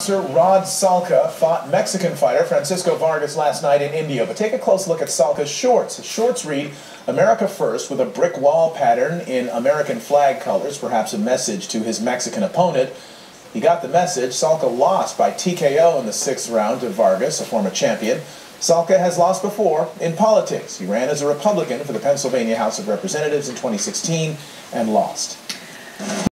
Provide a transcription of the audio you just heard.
Rod Salka fought Mexican fighter Francisco Vargas last night in India. But take a close look at Salka's shorts. His shorts read, "America First," with a brick wall pattern in American flag colors, perhaps a message to his Mexican opponent. He got the message. Salka lost by TKO in the 6th round to Vargas, a former champion. Salka has lost before in politics. He ran as a Republican for the Pennsylvania House of Representatives in 2016 and lost.